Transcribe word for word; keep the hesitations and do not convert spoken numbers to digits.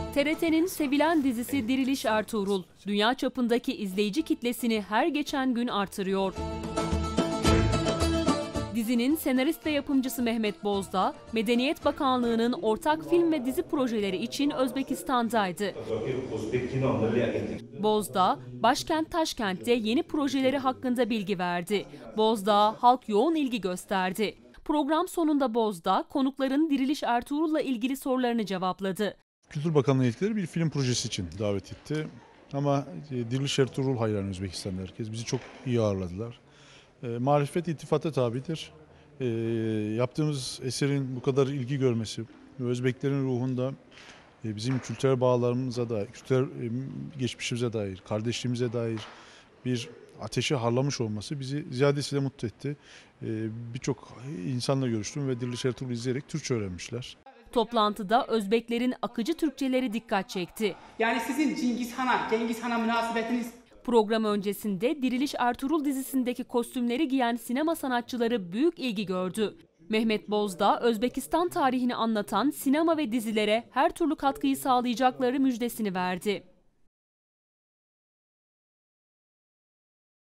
T R T'nin sevilen dizisi Diriliş Ertuğrul, dünya çapındaki izleyici kitlesini her geçen gün artırıyor. Dizinin senarist ve yapımcısı Mehmet Bozdağ, Medeniyet Bakanlığı'nın ortak film ve dizi projeleri için Özbekistan'daydı. Bozdağ, başkent Taşkent'te yeni projeleri hakkında bilgi verdi. Bozdağ, halk yoğun ilgi gösterdi. Program sonunda Bozdağ, konukların Diriliş Ertuğrul'la ilgili sorularını cevapladı. Kültür Bakanlığı yetkilileri bir film projesi için davet etti. Ama Diriliş Ertuğrul hayranı Özbekistan'da herkes. Bizi çok iyi ağırladılar. E, marifet iltifata tabidir. E, yaptığımız eserin bu kadar ilgi görmesi ve Özbeklerin ruhunda e, bizim kültürel bağlarımıza dair, kültürel e, geçmişimize dair, kardeşliğimize dair bir ateşi harlamış olması bizi ziyadesiyle mutlu etti. E, Birçok insanla görüştüm ve Diriliş Ertuğrul'u izleyerek Türkçe öğrenmişler. Toplantıda Özbeklerin akıcı Türkçeleri dikkat çekti. Yani sizin Cengiz Han'a, Cengiz Han'a münasebetiniz... Program öncesinde Diriliş Ertuğrul dizisindeki kostümleri giyen sinema sanatçıları büyük ilgi gördü. Mehmet Bozdağ, Özbekistan tarihini anlatan sinema ve dizilere her türlü katkıyı sağlayacakları müjdesini verdi.